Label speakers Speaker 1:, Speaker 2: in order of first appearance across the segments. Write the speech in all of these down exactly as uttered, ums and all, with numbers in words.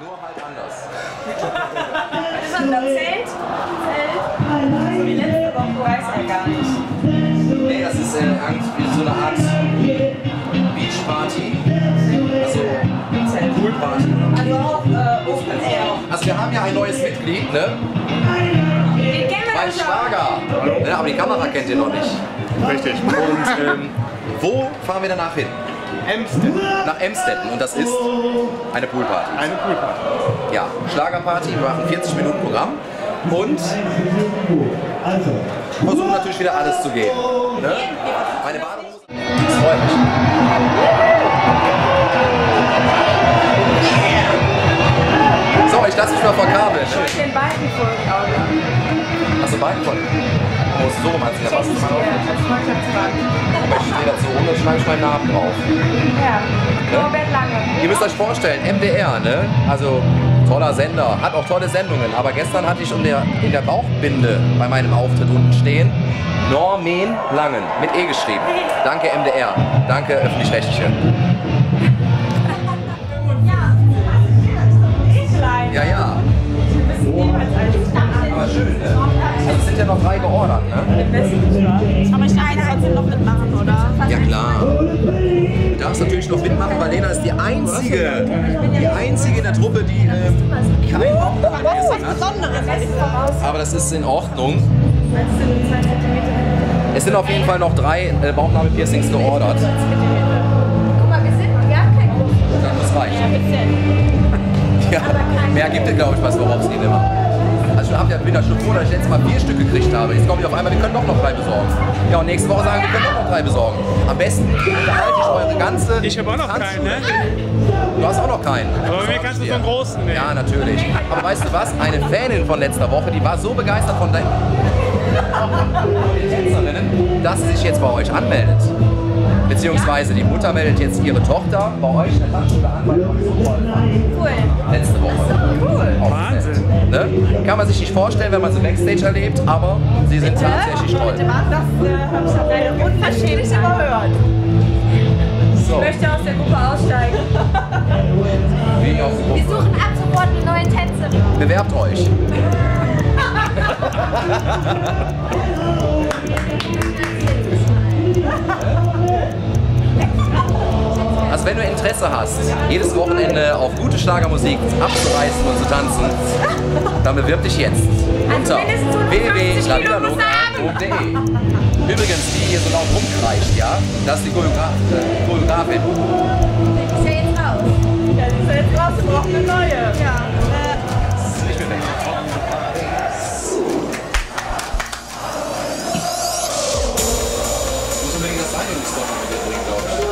Speaker 1: Nur halt anders.
Speaker 2: Was ist denn da? Zelt? Zelt? So wie letzte Woche, weiß er gar nicht.
Speaker 1: Nee, das ist äh, irgendwie so eine Art Beachparty. Also Poolparty.
Speaker 2: Also auch äh, Open Air.
Speaker 1: Also wir haben ja ein neues Mitglied, ne?
Speaker 2: Den kennen wir
Speaker 1: Mein
Speaker 2: doch schon.
Speaker 1: Schwager. Ne, aber die Kamera kennt ihr noch nicht.
Speaker 3: Richtig.
Speaker 1: Und ähm, wo fahren wir danach hin?
Speaker 3: Emstetten.
Speaker 1: Nach Emstetten. Und das ist eine Poolparty.
Speaker 3: Eine Poolparty.
Speaker 1: Ja, Schlagerparty. Wir machen vierzig Minuten Programm. Und versuchen natürlich wieder alles zu geben. Ne? Meine Badehose. Das freut mich. So, ich lasse mich mal verkabeln.
Speaker 2: Ich wollte den beiden folgen, auch.
Speaker 1: Achso, beiden von. Oh, so rum hat sich ja was.
Speaker 2: Schenke ich dir als Freundschaftsband.
Speaker 1: Aber ich stehe dazu rum, dann schreibe ich meinen Namen drauf.
Speaker 2: Ja, Norbert Lange.
Speaker 1: Ihr müsst euch vorstellen, M D R, ne? Also toller Sender, hat auch tolle Sendungen. Aber gestern hatte ich in der, in der Bauchbinde bei meinem Auftritt unten stehen Normen Langen mit E geschrieben. Danke M D R, danke Öffentlich-Rechtliche. Ja, ja. Aber schön, ne? Also es sind ja noch drei geordert, ne?
Speaker 2: Aber ich darf trotzdem noch mitmachen, oder?
Speaker 1: Ja klar. Du darfst natürlich noch mitmachen, weil Lena ist die einzige, die einzige in der Truppe, die ähm, kein Bauchnabelpiercing hat.
Speaker 2: Besonderes.
Speaker 1: Aber das ist in Ordnung. Es sind auf jeden Fall noch drei äh, Bauchnabelpiercings geordert.
Speaker 2: Guck mal, wir sind gar kein Gruppen.
Speaker 1: Das reicht. Ja, mehr gibt es, glaube ich, was worauf es geht immer. Also ich hab ja, bin ja schon froh, dass ich letztes Mal vier Stück gekriegt habe. Jetzt kommen die auf einmal, wir können doch noch drei besorgen. Ja, und nächste Woche sagen wir, wir können doch noch drei besorgen. Am besten unterhalte ich eure ganze...
Speaker 3: Ich habe auch noch keinen, ne?
Speaker 1: Du hast auch noch keinen.
Speaker 3: Aber bei mir kannst du so einen großen nehmen.
Speaker 1: Ja, natürlich. Aber weißt du was? Eine Fanin von letzter Woche, die war so begeistert von deinen Tänzerinnen, dass sie sich jetzt bei euch anmeldet. Beziehungsweise die Mutter meldet jetzt ihre Tochter bei euch in der Tanzschule an, weil die so toll fand.
Speaker 2: Cool.
Speaker 1: Letzte Woche.
Speaker 2: Cool.
Speaker 3: Wahnsinn.
Speaker 1: Ne? Kann man sich nicht vorstellen, wenn man sie Backstage erlebt, aber sie sind tatsächlich toll.
Speaker 2: Das habe ich auf eine unverschämt überhört.
Speaker 1: So.
Speaker 2: Ich möchte aus der Gruppe aussteigen.
Speaker 1: Wie aus der
Speaker 4: Wir
Speaker 1: Gruppe.
Speaker 4: suchen ab sofort eine neue Tänzerin.
Speaker 1: Bewerbt euch. Also wenn du Interesse hast, jedes Wochenende auf gute Schlagermusik abzureißen und zu tanzen, dann bewirb dich jetzt unter w w w punkt lavillaloga punkt de. Übrigens, die hier so laut rumkreischt, ja, das ist die Choreograf äh, Choreografin.
Speaker 4: Ist ja jetzt raus.
Speaker 2: Ja, die ist jetzt raus, wir brauchen eine neue. Ja.
Speaker 1: Ich bin weg. Muss unbedingt das Reinigungswasser mit dir bringen, glaube ich.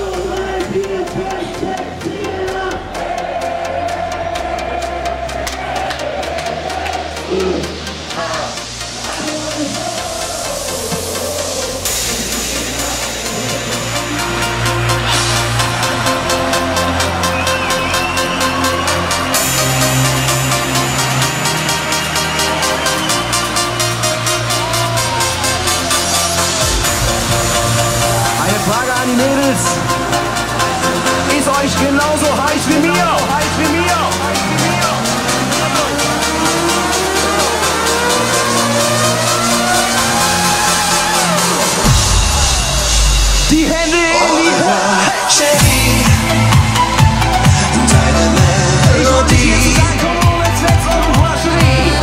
Speaker 5: Eine Frage an die Mädels. Ist euch genauso heiß wie mir? Heiß wie mir? Die Hände in die Höhe. Shady. Deine Melodie. Jetzt wird's um Brasserie.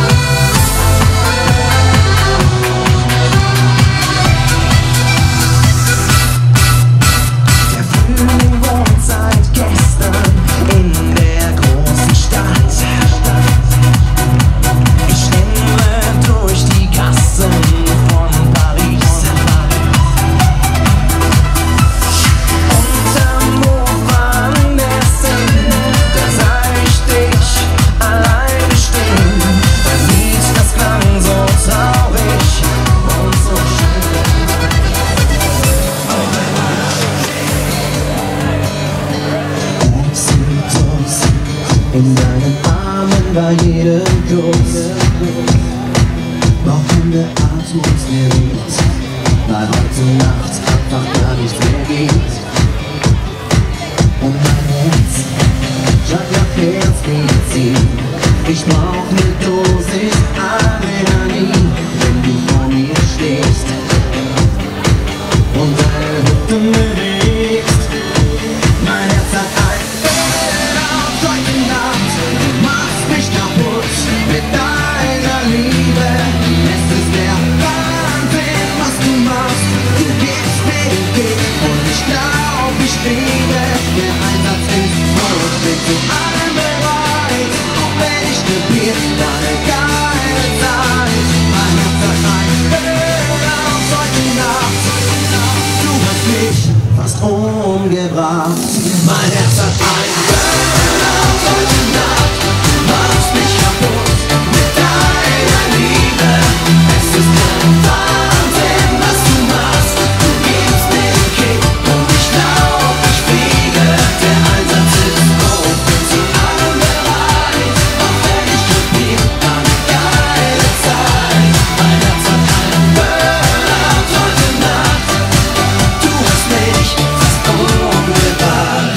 Speaker 5: Der Frühling wohnt seit gestern in der großen Stadt. Ich schlendere durch die Gassen von Paris. Unterm Hof am Essen, da sah ich dich alleine stehen. Dein Lied, das klang so traurig und so schön. In deinen Armen war jeder Kuss noch in der Art, wo es mir liegt, weil heute Nacht einfach gar nicht mehr geht. Und mein Herz schlag nach Herzbeat. ziehen. Ich brauch ne Dosis Adrenalin, wenn du vor mir stehst und deine Hüften bewegst. Mein Herz hat ein Fehler heute Nacht, du machst mich kaputt mit deiner Liebe. Es ist der Wahnsinn, was du machst. Du gibst mir den Kick und ich glaub, ich fliege. Der Einsatz ist groß, bin zu allem bereit, auch wenn ich ne Bier, deine geile Zeit. Mein Herz hat ein Fehler heute Nacht, du hast mich fast umgebracht. Mein Herz hat ein Fehler heute Nacht, du machst mich kaputt mit deiner Liebe. Es ist der Wahnsinn, was du machst. Du gibst mir den Kick und ich glaub, ich fliege. Der Einsatz ist hoch, bin zu allem bereit, auch wenn ich probier, eine geile Zeit. Mein Herz hat einen Burnout heute Nacht, du hast mich fast umgebracht.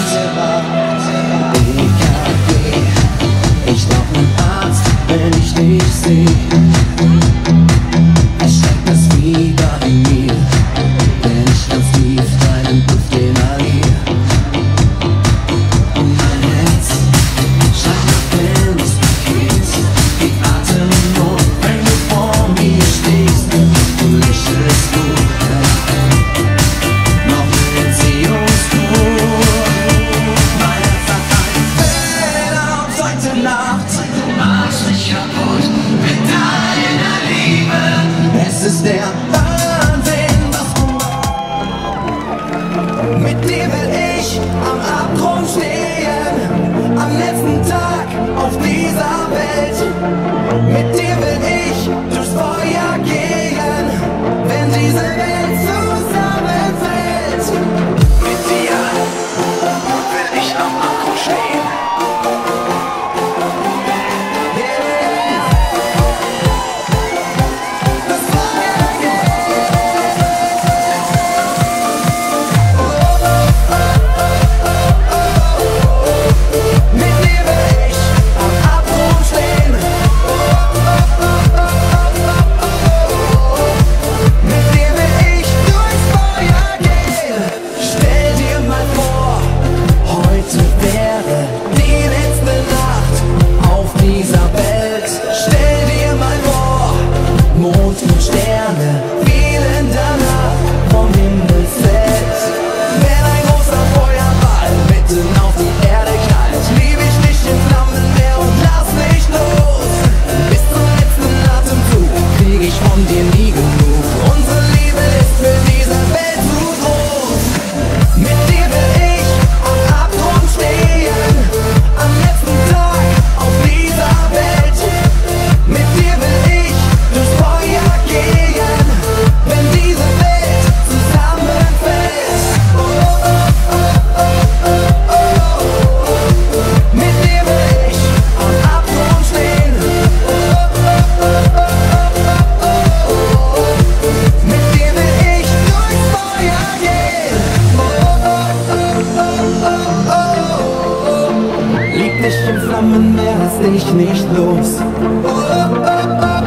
Speaker 5: E K G, ich brauch nen Arzt, wenn ich dich seh. Es steigt das Fieber in mir, wenn ich ganz tief deinen Duft inhalier. Und mein Herz schreibt nach Bildungspaket, die Atemnot, wenn du vor mir stehst. Du lächelst gut, noch eine Beziehungstour. Mein Herz hat einen Fehler heute Nacht, du machst mich kaputt mit deiner Liebe. Es ist der Wahnsinn, was du machst. Mit dir will ich am Abgrund stehen, am letzten Tag auf dieser Welt. Mit dir will ich durchs Feuer gehen, wenn diese Welt zusammenfällt. Mit dir will ich am Abgrund stehen. Yeah. Das Feuer geht. Mit dir will ich am Abgrund stehen. Mit dir will ich durchs Feuer gehen. Stell dir mal vor, heute wäre die letzte Nacht auf dieser Welt. Stell dir mal vor, Mond und Sterne fielen danach vom Himmelsfeld. Wenn ein großer Feuerball mitten auf die Erde knallt, lieb ich dich in Flammenmeer und lass nicht los. Bis zum letzten Atemzug krieg ich von dir nie genug. Unsere Liebe ist für diese Welt zu groß. Mit dir will ich am Abgrund stehen, am letzten Tag auf dieser Welt. Mit dir will ich durchs Feuer gehen, wenn diese Welt zusammenfällt. Oh, oh, oh, oh, oh, oh. Mit dir will ich am Abgrund stehen. Oh, oh, oh, oh, oh, oh. Mit dir will ich durchs Feuer gehen. Oh, oh, oh, oh, oh, oh. Lieb dich im Flammenmeer, lass dich nicht los. Oh, oh, oh, oh.